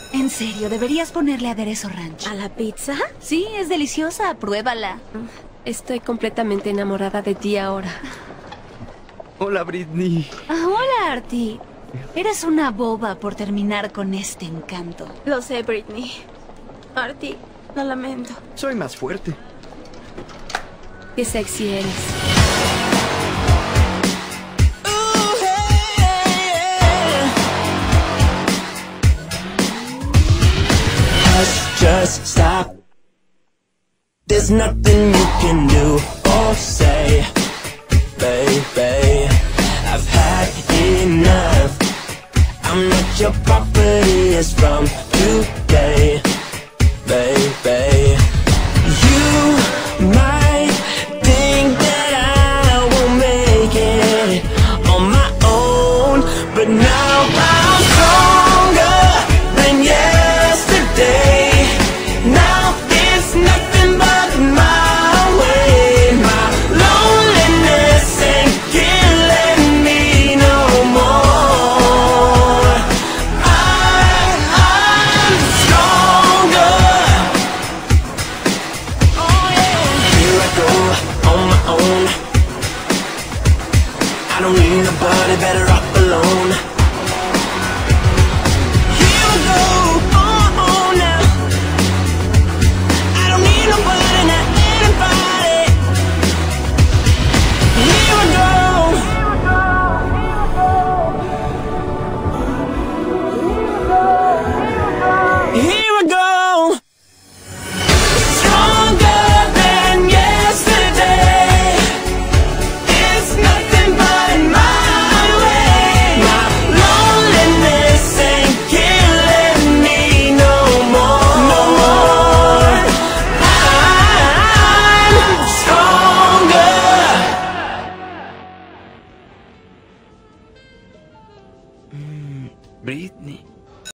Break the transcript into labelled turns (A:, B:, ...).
A: En serio, deberías ponerle aderezo ranch.
B: ¿A la pizza?
A: Sí, es deliciosa, pruébala.
B: Estoy completamente enamorada de ti ahora.
C: Hola, Britney.
A: Ah, hola, Artie. Eres una boba por terminar con este encanto.
B: Lo sé, Britney. Artie, lo lamento.
C: Soy más fuerte.
B: Qué sexy eres.
D: Just stop. There's nothing you can do or say, baby. I've had enough. I'm not your property, it's from today, baby. You might think that I won't make it on my own, but now I'm stronger than yesterday. Now it's nothing but my way. My loneliness ain't killing me no more. I'm stronger. Oh yeah. Here I go on my own. I don't need nobody, better off alone. Here I go on my own now. I don't need nobody, not anybody. Here I go. Here I go. Stronger than yesterday. It's nothing but my way. My loneliness ain't killing me no more. No more. I'm stronger.
C: Britney.